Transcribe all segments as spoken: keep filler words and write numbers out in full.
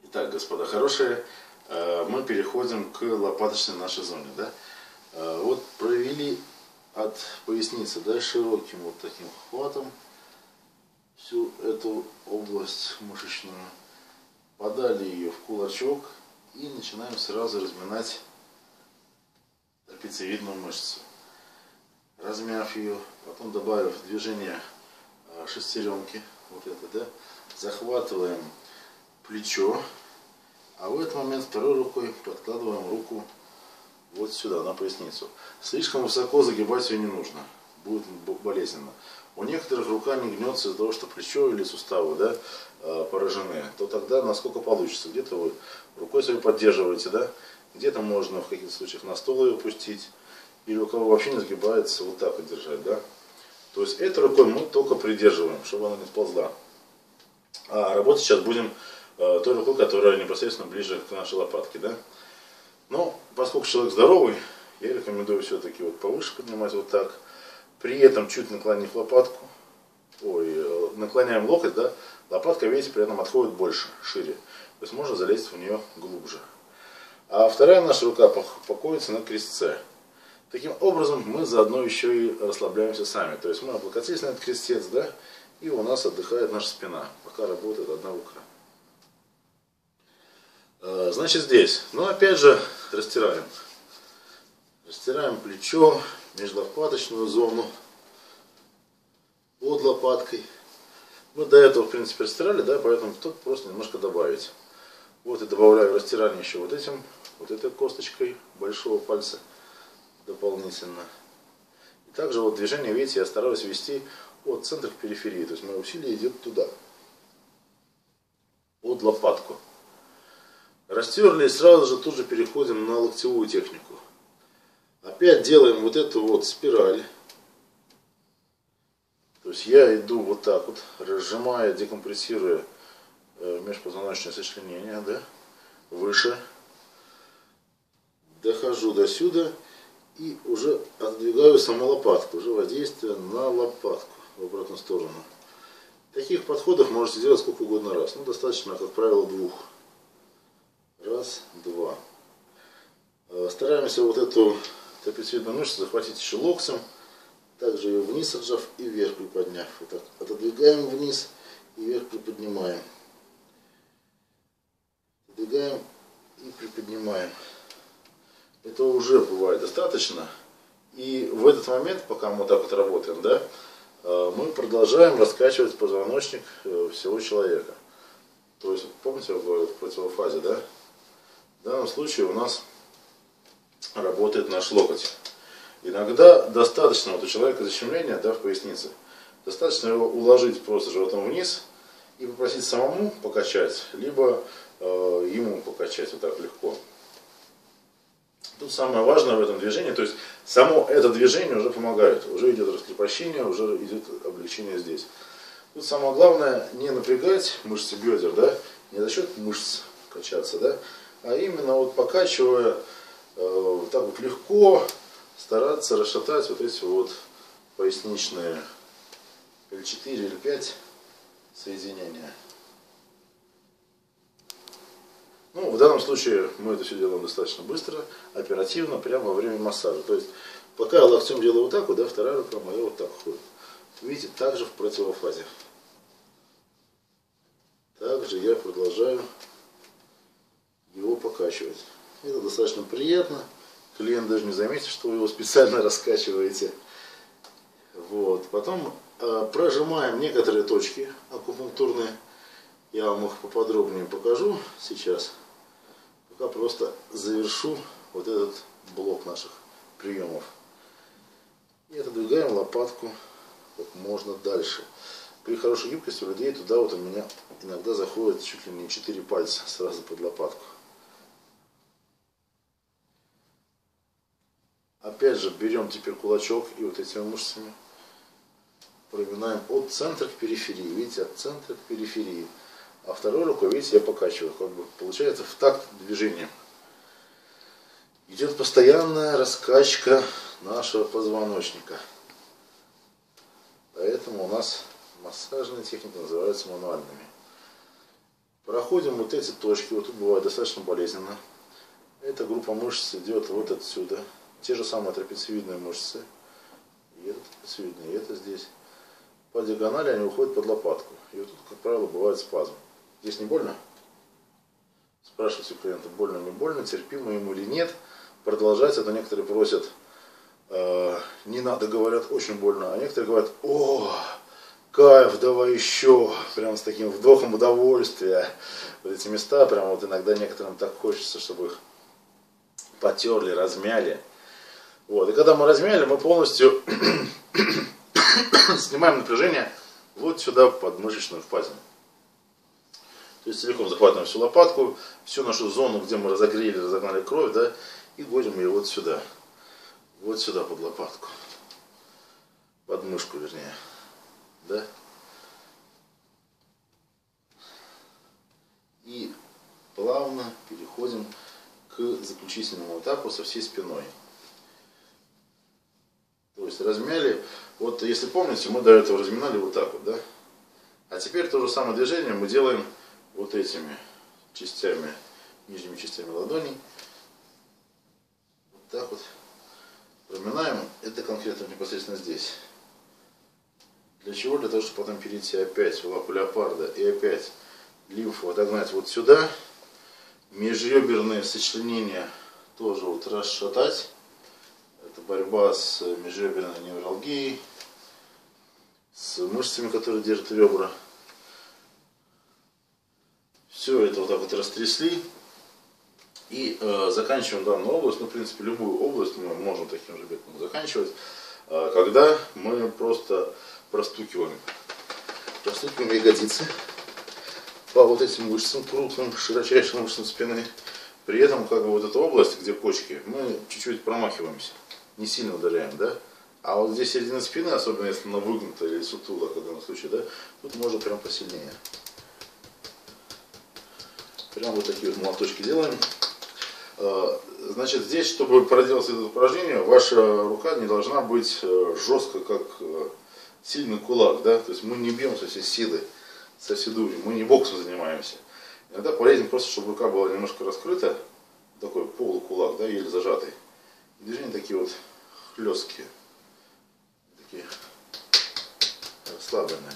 Итак, господа хорошие, мы переходим к лопаточной нашей зоне. Да? Вот провели от поясницы, да, широким вот таким хватом всю эту область мышечную, подали ее в кулачок и начинаем сразу разминать трапециевидную мышцу. Размяв ее, потом добавив движение шестеренки, вот это, да, захватываем плечо, а в этот момент второй рукой подкладываем руку вот сюда, на поясницу. Слишком высоко загибать ее не нужно, будет болезненно. У некоторых рука не гнется из-за того, что плечо или суставы, да, поражены, то тогда насколько получится. Где-то вы рукой себе поддерживаете, да, где-то можно в каких-то случаях на стол ее опустить, или у кого вообще не сгибается, вот так вот держать, да. То есть этой рукой мы только придерживаем, чтобы она не сползла. А работать сейчас будем э, той рукой, которая непосредственно ближе к нашей лопатке, да. Но поскольку человек здоровый, я рекомендую все-таки вот повыше поднимать вот так. При этом чуть наклонив лопатку, ой, наклоняем локоть, да, лопатка, видите, при этом отходит больше, шире. То есть можно залезть в нее глубже. А вторая наша рука покоится на крестце. Таким образом мы заодно еще и расслабляемся сами. То есть мы облокотились на этот крестец, да, и у нас отдыхает наша спина, пока работает одна рука. Значит, здесь, ну опять же, растираем. Растираем плечо, межлопаточную зону под лопаткой. Мы до этого, в принципе, растирали, да, поэтому тут просто немножко добавить. Вот и добавляю растирание еще вот этим, вот этой косточкой большого пальца дополнительно. И также вот движение, видите, я стараюсь вести от центра к периферии. То есть мое усилие идет туда, под лопатку. Растерли и сразу же тут же переходим на локтевую технику. Опять делаем вот эту вот спираль. То есть я иду вот так вот, разжимая, декомпрессируя э, межпозвоночное сочленение, да, выше. Дохожу до сюда и уже отдвигаю саму лопатку, уже воздействие на лопатку в обратную сторону. Таких подходов можете делать сколько угодно раз. Ну, достаточно, как правило, двух. Раз, два. Стараемся вот эту трапециевидную мышцу захватить еще локтем, также ее вниз отжав и вверх приподняв. Вот так отодвигаем вниз и вверх приподнимаем. Отодвигаем и приподнимаем. Это уже бывает достаточно. И в этот момент, пока мы вот так вот работаем, да, мы продолжаем раскачивать позвоночник всего человека. То есть, помните, я говорил в противофазе, да? В данном случае у нас работает наш локоть. Иногда достаточно вот у человека защемления, да, в пояснице, достаточно его уложить просто животом вниз и попросить самому покачать, либо э, ему покачать вот так легко. Тут самое важное в этом движении, то есть само это движение уже помогает, уже идет раскрепощение, уже идет облегчение здесь. Тут самое главное не напрягать мышцы бедер, да, не за счет мышц качаться, да, а именно вот покачивая э, так вот легко стараться расшатать вот эти вот поясничные эль четыре, эль пять соединения. Ну, в данном случае мы это все делаем достаточно быстро, оперативно, прямо во время массажа. То есть, пока я локтем делаю вот так вот, да, вторая рука моя вот так ходит. Видите, также в противофазе. Также я продолжаю его покачивать. Это достаточно приятно. Клиент даже не заметит, что вы его специально раскачиваете. Вот. Потом э, прожимаем некоторые точки акупунктурные. Я вам их поподробнее покажу сейчас. Пока просто завершу вот этот блок наших приемов. И отодвигаем лопатку как можно дальше. При хорошей гибкости у людей туда вот у меня иногда заходит чуть ли не четыре пальца сразу под лопатку. Опять же берем теперь кулачок и вот этими мышцами проминаем от центра к периферии. Видите, от центра к периферии. А второй рукой, видите, я покачиваю. Как бы получается в такт движением. Идет постоянная раскачка нашего позвоночника. Поэтому у нас массажные техники называются мануальными. Проходим вот эти точки, вот тут бывает достаточно болезненно. Эта группа мышц идет вот отсюда. Те же самые трапециевидные мышцы. И это трапециевидные, и это здесь. По диагонали они уходят под лопатку. И вот тут, как правило, бывает спазм. Здесь не больно? Спрашивайте у клиента, больно, не больно, терпимо ему или нет. Продолжать это некоторые просят, э, не надо, говорят, очень больно. А некоторые говорят, о, кайф, давай еще. Прям с таким вдохом удовольствия. Вот эти места, прям вот иногда некоторым так хочется, чтобы их потерли, размяли. Вот. И когда мы размяли, мы полностью снимаем напряжение вот сюда, в подмышечную впадину. То есть целиком захватываем всю лопатку, всю нашу зону, где мы разогрели, разогнали кровь, да, и вводим ее вот сюда. Вот сюда под лопатку. Под мышку, вернее. Да. И плавно переходим к заключительному этапу со всей спиной. То есть размяли, вот если помните, мы до этого разминали вот так вот, да? А теперь то же самое движение мы делаем вот этими частями, нижними частями ладоней. Вот так вот проминаем, это конкретно непосредственно здесь. Для чего? Для того, чтобы потом перейти опять в лапу леопарда и опять лимфу отогнать вот сюда. Межреберные сочленения тоже вот расшатать. Это борьба с межреберной невралгией, с мышцами, которые держат ребра. Все это вот так вот растрясли. И э, заканчиваем данную область. Ну, в принципе, любую область мы можем таким же методом заканчивать, э, когда мы просто простукиваем. Простукиваем ягодицы по вот этим мышцам, крупным, широчайшим мышцам спины. При этом, как бы, вот эта область, где почки, мы чуть-чуть промахиваемся. Не сильно ударяем, да? А вот здесь середина спины, особенно если она выгнута или сутула, в данном случае, да, тут можно прям посильнее. Прям вот такие вот молоточки делаем. Значит, здесь, чтобы проделать это упражнение, ваша рука не должна быть жестко, как сильный кулак, да? То есть мы не бьем со всей силы, со всей дури, мы не боксом занимаемся. Иногда полезно просто, чтобы рука была немножко раскрыта, такой полукулак, да, еле зажатый. Движения такие вот хлесткие, такие расслабленные.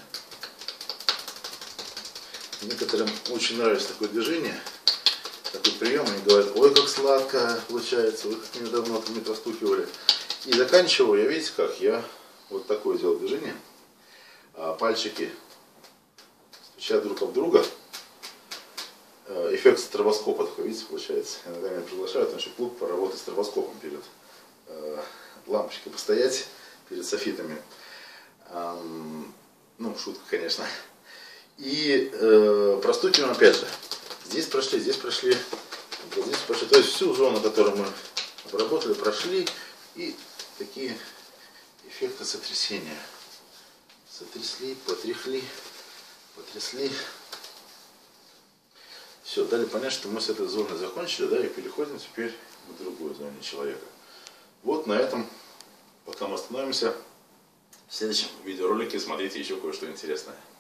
Некоторым очень нравится такое движение, такой прием, они говорят, ой, как сладко получается, вы как недавно там не простукивали. И заканчиваю, я, видите как, я вот такое делаю движение, пальчики стучат друг об друга. Эффект стробоскопа такой, видите, получается. Иногда меня приглашают в наш клуб поработать с стробоскопом перед э, лампочкой, постоять перед софитами. Эм, ну, шутка, конечно. И э, простукиваем опять же. Здесь прошли, здесь прошли, вот здесь прошли. То есть всю зону, которую мы обработали, прошли. И такие эффекты сотрясения. Сотрясли, потряхли, потрясли. Все, дали понять, что мы с этой зоной закончили, да, и переходим теперь к другой зоне человека. Вот на этом, пока мы остановимся, в следующем видеоролике смотрите еще кое-что интересное.